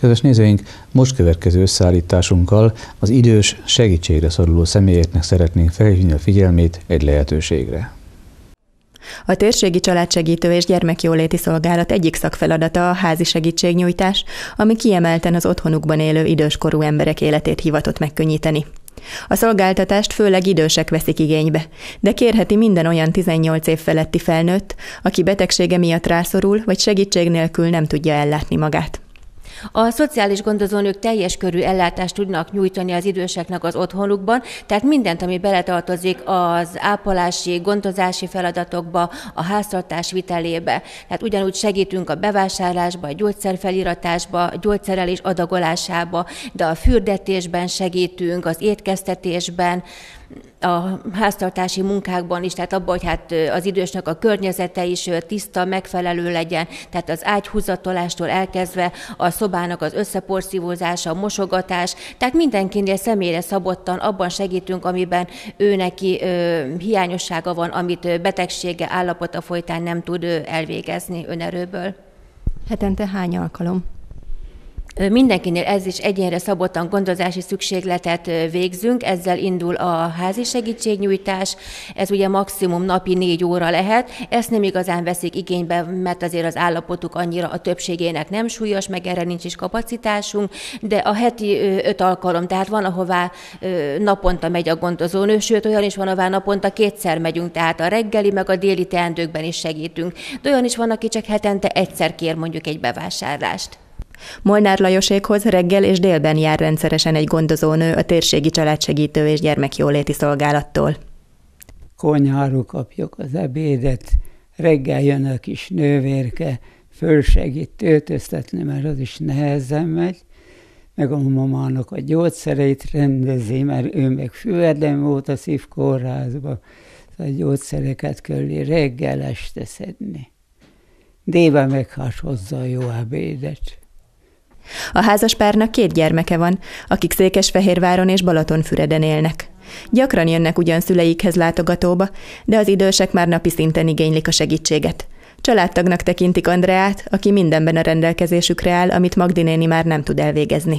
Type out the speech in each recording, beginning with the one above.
Kedves nézőink, most következő összeállításunkkal az idős, segítségre szoruló személyeknek szeretnénk felhívni a figyelmét egy lehetőségre. A Térségi Családsegítő és Gyermekjóléti Szolgálat egyik szakfeladata a házi segítségnyújtás, ami kiemelten az otthonukban élő időskorú emberek életét hivatott megkönnyíteni. A szolgáltatást főleg idősek veszik igénybe, de kérheti minden olyan 18 év feletti felnőtt, aki betegsége miatt rászorul, vagy segítség nélkül nem tudja ellátni magát. A szociális gondozónők teljes körű ellátást tudnak nyújtani az időseknek az otthonukban, tehát mindent, ami beletartozik az ápolási, gondozási feladatokba, a háztartás vitelébe. Tehát ugyanúgy segítünk a bevásárlásba, a gyógyszerfeliratásba, a gyógyszerelés adagolásába, de a fürdetésben segítünk, az étkeztetésben, a háztartási munkákban is, tehát abban, hogy hát az idősnek a környezete is tiszta, megfelelő legyen, tehát az ágyhúzatolástól elkezdve a szobának az összeporszívózása, a mosogatás, tehát mindenkinél személyre szabottan abban segítünk, amiben ő neki hiányossága van, amit betegsége, állapota folytán nem tud elvégezni önerőből. Hetente hány alkalom? Mindenkinél ez is egyénre szabottan gondozási szükségletet végzünk, ezzel indul a házi segítségnyújtás, ez ugye maximum napi 4 óra lehet, ezt nem igazán veszik igénybe, mert azért az állapotuk annyira a többségének nem súlyos, meg erre nincs is kapacitásunk, de a heti 5 alkalom, tehát van, ahová naponta megy a gondozónő, sőt olyan is van, ahová naponta 2-szer megyünk, tehát a reggeli meg a déli teendőkben is segítünk, de olyan is van, aki csak hetente 1-szer kér mondjuk egy bevásárlást. Molnár Lajosékhoz reggel és délben jár rendszeresen egy gondozónő a Térségi Családsegítő és Gyermekjóléti Szolgálattól. Konyháról kapjuk az ebédet, reggel jön a kis nővérke, fölsegít töltöztetni, mert az is nehezen megy, meg a mamának a gyógyszereit rendezi, mert ő meg füleden volt a szívkórházba, a gyógyszereket kell reggel este szedni. Délben meg hozza a jó ebédet. A házaspárnak 2 gyermeke van, akik Székesfehérváron és Balatonfüreden élnek. Gyakran jönnek ugyan szüleikhez látogatóba, de az idősek már napi szinten igénylik a segítséget. Családtagnak tekintik Andreát, aki mindenben a rendelkezésükre áll, amit Magdi néni már nem tud elvégezni.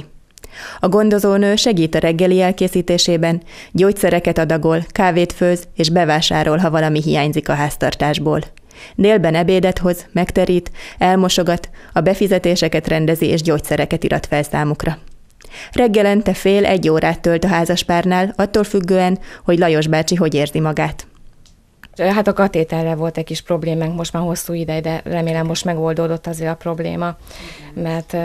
A gondozónő segít a reggeli elkészítésében, gyógyszereket adagol, kávét főz és bevásárol, ha valami hiányzik a háztartásból. Délben ebédet hoz, megterít, elmosogat, a befizetéseket rendezi és gyógyszereket irat fel számukra. Reggelente fél 1 órát tölt a házaspárnál, attól függően, hogy Lajos bácsi hogy érzi magát. Hát a katéterrel volt egy kis problémánk most már hosszú ideje, de remélem most megoldódott azért a probléma, mert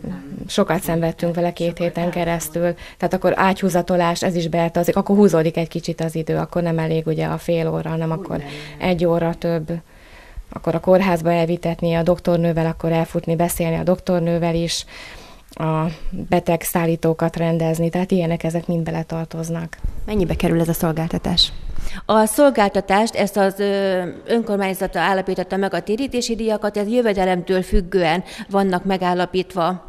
sokat szenvedtünk vele 2 héten keresztül, tehát akkor ágyhúzatolás, ez is betartozik, akkor húzódik egy kicsit az idő, akkor nem elég ugye a fél óra, hanem akkor 1 óra több. Akkor a kórházba elvitetni a doktornővel, akkor elfutni, beszélni a doktornővel is, a betegszállítókat rendezni, tehát ilyenek ezek mind beletartoznak. Mennyibe kerül ez a szolgáltatás? A szolgáltatást, ezt az önkormányzata állapította meg a térítési díjakat, ez jövedelemtől függően vannak megállapítva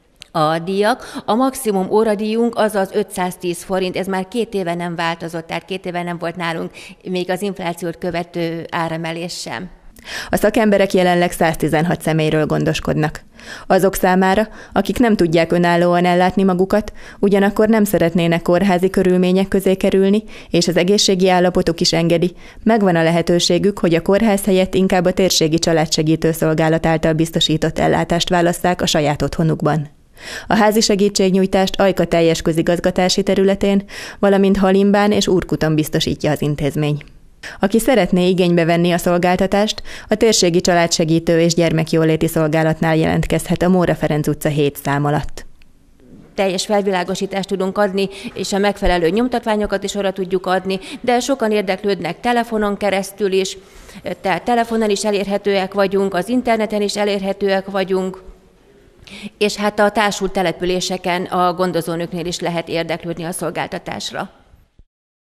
a díjak. A maximum óradíjunk az az 510 forint, ez már 2 éve nem változott, tehát 2 éve nem volt nálunk még az inflációt követő áremelés sem. A szakemberek jelenleg 116 személyről gondoskodnak. Azok számára, akik nem tudják önállóan ellátni magukat, ugyanakkor nem szeretnének kórházi körülmények közé kerülni, és az egészségi állapotuk is engedi, megvan a lehetőségük, hogy a kórház helyett inkább a Térségi Családsegítő Szolgálat által biztosított ellátást válasszák a saját otthonukban. A házi segítségnyújtást Ajka teljes közigazgatási területén, valamint Halimbán és Úrkuton biztosítja az intézmény. Aki szeretné igénybe venni a szolgáltatást, a Térségi Családsegítő és Gyermekjóléti Szolgálatnál jelentkezhet a Móra Ferenc utca 7 szám alatt. Teljes felvilágosítást tudunk adni, és a megfelelő nyomtatványokat is arra tudjuk adni, de sokan érdeklődnek telefonon keresztül is, tehát telefonon is elérhetőek vagyunk, az interneten is elérhetőek vagyunk, és hát a társult településeken a gondozónőknél is lehet érdeklődni a szolgáltatásra.